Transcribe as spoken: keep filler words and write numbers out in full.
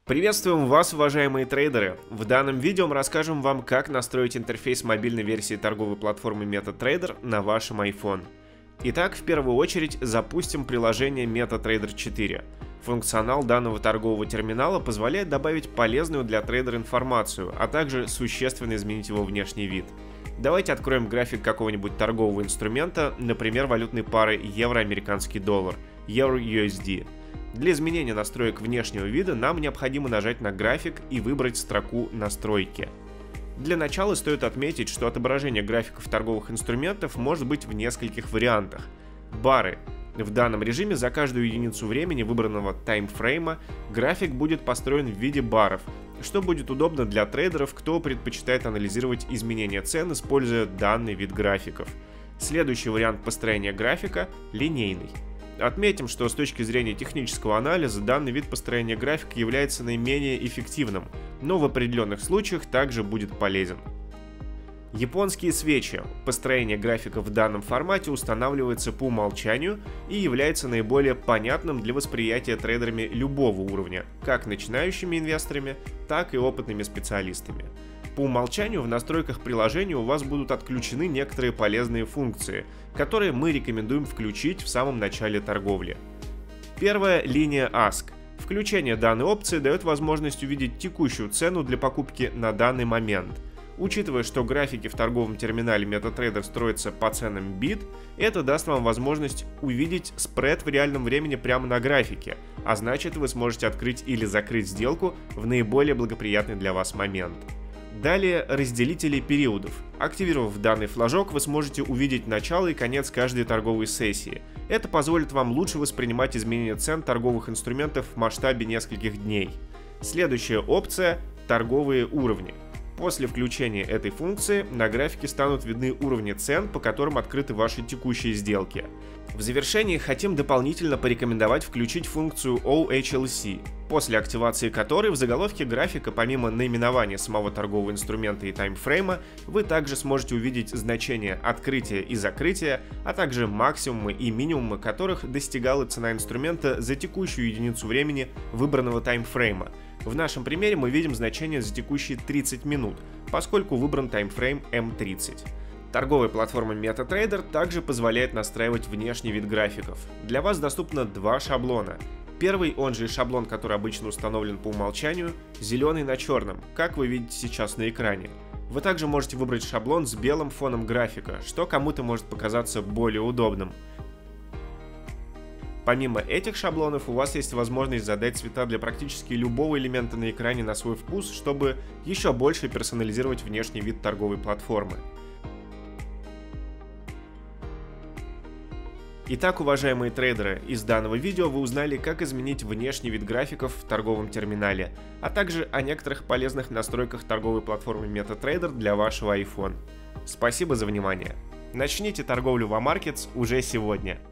Приветствуем вас, уважаемые трейдеры! В данном видео мы расскажем вам, как настроить интерфейс мобильной версии торговой платформы MetaTrader на вашем iPhone. Итак, в первую очередь запустим приложение MetaTrader четыре. Функционал данного торгового терминала позволяет добавить полезную для трейдера информацию, а также существенно изменить его внешний вид. Давайте откроем график какого-нибудь торгового инструмента, например, валютной пары евро-американский доллар, Euro-ю эс ди. Для изменения настроек внешнего вида нам необходимо нажать на график и выбрать строку «Настройки». Для начала стоит отметить, что отображение графиков торговых инструментов может быть в нескольких вариантах. Бары. В данном режиме за каждую единицу времени выбранного таймфрейма график будет построен в виде баров, что будет удобно для трейдеров, кто предпочитает анализировать изменения цен, используя данный вид графиков. Следующий вариант построения графика – линейный. Отметим, что с точки зрения технического анализа данный вид построения графика является наименее эффективным, но в определенных случаях также будет полезен. Японские свечи. Построение графика в данном формате устанавливается по умолчанию и является наиболее понятным для восприятия трейдерами любого уровня, как начинающими инвесторами, так и опытными специалистами. По умолчанию в настройках приложения у вас будут отключены некоторые полезные функции, которые мы рекомендуем включить в самом начале торговли. Первая — линия Ask. Включение данной опции дает возможность увидеть текущую цену для покупки на данный момент. Учитывая, что графики в торговом терминале MetaTrader строятся по ценам бит, это даст вам возможность увидеть спред в реальном времени прямо на графике, а значит, вы сможете открыть или закрыть сделку в наиболее благоприятный для вас момент. Далее разделители периодов. Активировав данный флажок, вы сможете увидеть начало и конец каждой торговой сессии. Это позволит вам лучше воспринимать изменения цен торговых инструментов в масштабе нескольких дней. Следующая опция – торговые уровни. После включения этой функции на графике станут видны уровни цен, по которым открыты ваши текущие сделки. В завершении хотим дополнительно порекомендовать включить функцию о эйч эл си, после активации которой в заголовке графика, помимо наименования самого торгового инструмента и таймфрейма, вы также сможете увидеть значения открытия и закрытия, а также максимумы и минимумы, которых достигала цена инструмента за текущую единицу времени выбранного таймфрейма. В нашем примере мы видим значение за текущие тридцать минут, поскольку выбран таймфрейм эм тридцать. Торговая платформа MetaTrader также позволяет настраивать внешний вид графиков. Для вас доступно два шаблона. Первый, он же шаблон, который обычно установлен по умолчанию, зеленый на черном, как вы видите сейчас на экране. Вы также можете выбрать шаблон с белым фоном графика, что кому-то может показаться более удобным. Помимо этих шаблонов, у вас есть возможность задать цвета для практически любого элемента на экране на свой вкус, чтобы еще больше персонализировать внешний вид торговой платформы. Итак, уважаемые трейдеры, из данного видео вы узнали, как изменить внешний вид графиков в торговом терминале, а также о некоторых полезных настройках торговой платформы MetaTrader для вашего iPhone. Спасибо за внимание. Начните торговлю в Амаркетс уже сегодня.